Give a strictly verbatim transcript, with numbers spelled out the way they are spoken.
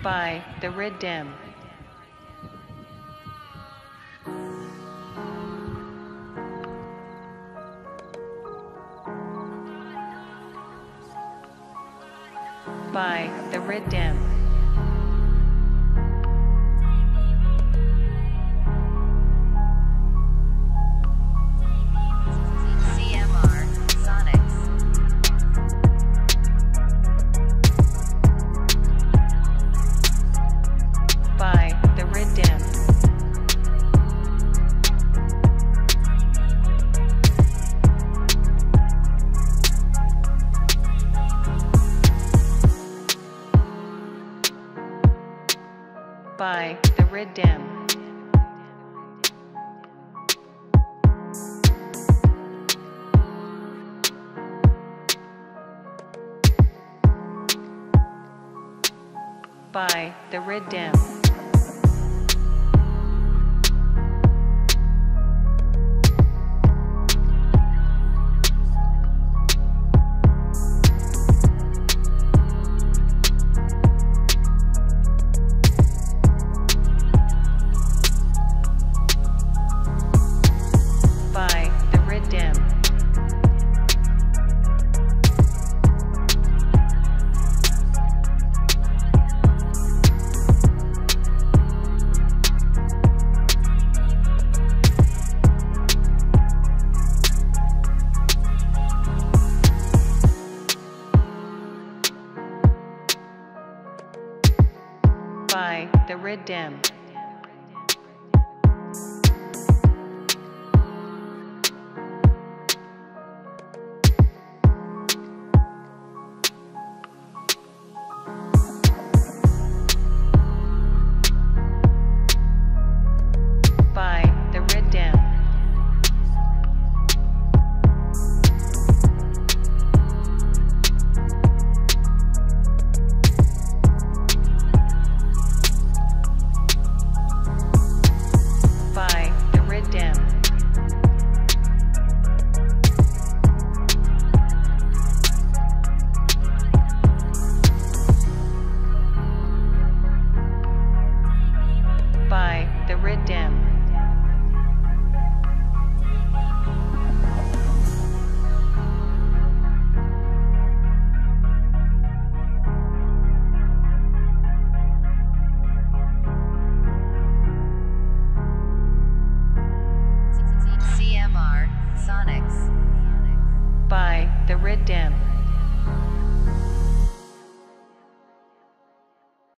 by the Riddim. By the Riddim. C M R Sonics. By the Riddim. By the Riddim. By the Riddim. By the Riddim. By the Riddim. By the Riddim. By the Riddim. C M R Sonics. By the Riddim.